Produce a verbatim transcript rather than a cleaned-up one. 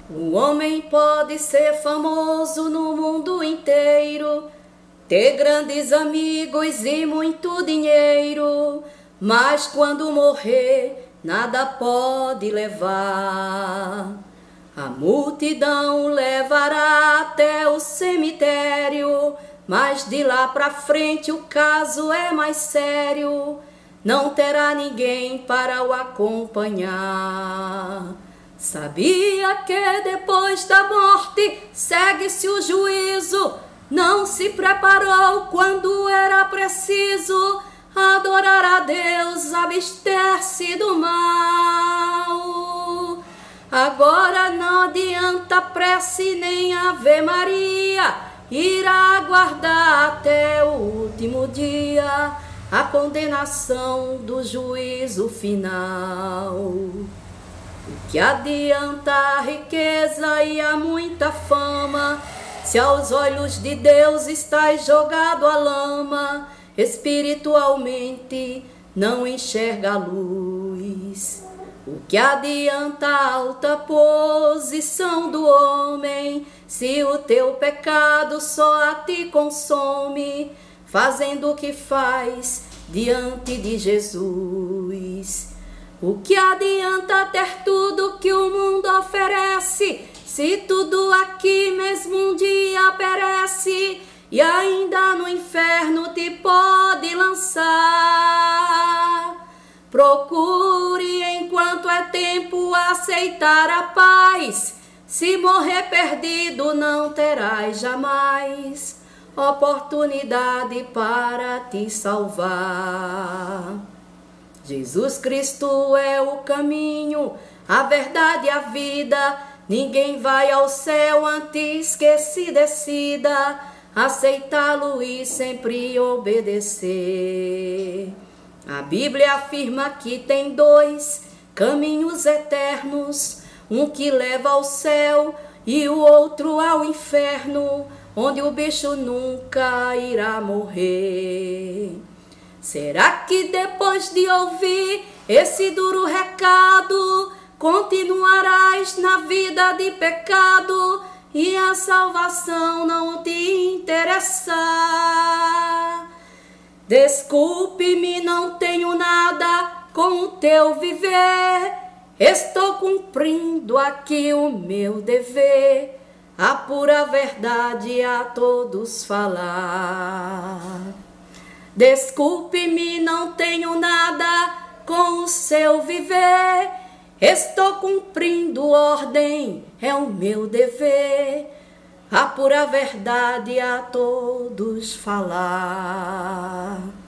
O homem pode ser famoso no mundo inteiro, ter grandes amigos e muito dinheiro, mas quando morrer nada pode levar. A multidão levará até o cemitério, mas de lá pra frente o caso é mais sério, não terá ninguém para o acompanhar. Sabia que depois da morte segue-se o juízo, não se preparou quando era preciso adorar a Deus, abster-se do mal. Agora não adianta prece nem Ave Maria, irá aguardar até o último dia a condenação do juízo final. O que adianta a riqueza e a muita fama, se aos olhos de Deus estás jogado à lama, espiritualmente não enxerga a luz. O que adianta a alta posição do homem, se o teu pecado só a ti consome, fazendo o que faz diante de Jesus? O que adianta ter tudo que o mundo oferece, se tudo aqui mesmo um dia perece e ainda no inferno te pode lançar? Procure enquanto é tempo aceitar a paz, se morrer perdido não terás jamais oportunidade para te salvar. Jesus Cristo é o caminho, a verdade e a vida, ninguém vai ao céu antes que se decida aceitá-lo e sempre obedecer. A Bíblia afirma que tem dois caminhos eternos, um que leva ao céu e o outro ao inferno, onde o bicho nunca irá morrer. Será que depois de ouvir esse duro recado, continuarás na vida de pecado e a salvação não te interessar? Desculpe-me, não tenho nada com o teu viver, estou cumprindo aqui o meu dever, a pura verdade a todos falar. Desculpe-me, não tenho nada com o seu viver, estou cumprindo ordem, é o meu dever, a pura verdade a todos falar.